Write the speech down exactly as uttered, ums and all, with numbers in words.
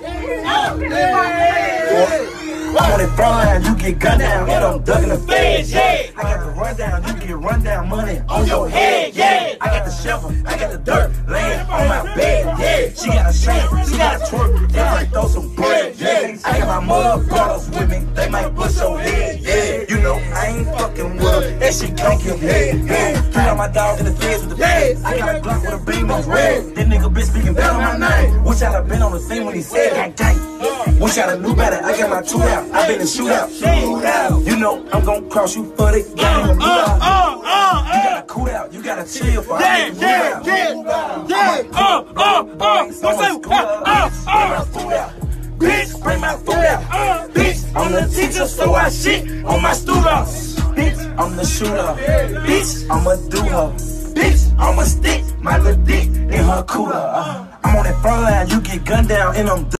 I'm on the front line, you get gunned down, and I'm ducking the feds, yeah. I got the rundown, you get run down money on your head, yeah. I got the shovel, I got the dirt laying on my bed, yeah. She got a shake, she got a twerk, they might throw some bread, yeah. I got my mother brothers with me, they might push your head, yeah. You know, I ain't fucking with her, that shit can't give head, yeah. Put on my dog in the feds with the feds. I got a Glock with a beam on red. That nigga been speaking bad on my name. Wish I'd have been on the scene when he said gang gang. Wish I'd have knew better, I got my two out. I been in shootout. Shootout. You know I'm gon' cross you for the game. Uh, uh, uh, uh, you gotta cool out. You gotta chill for yeah, yeah, yeah, yeah. Uh, uh, uh. What's up? Uh, uh, uh. Bitch, bring my food out. Uh, bitch, I'm the teacher, so I shit on my students. Bitch, I'm the shooter. Bitch, I'ma do her. Bitch, I'ma stick my little dick in her cooler. Uh, I'm on that front line, you get gunned down, and I'm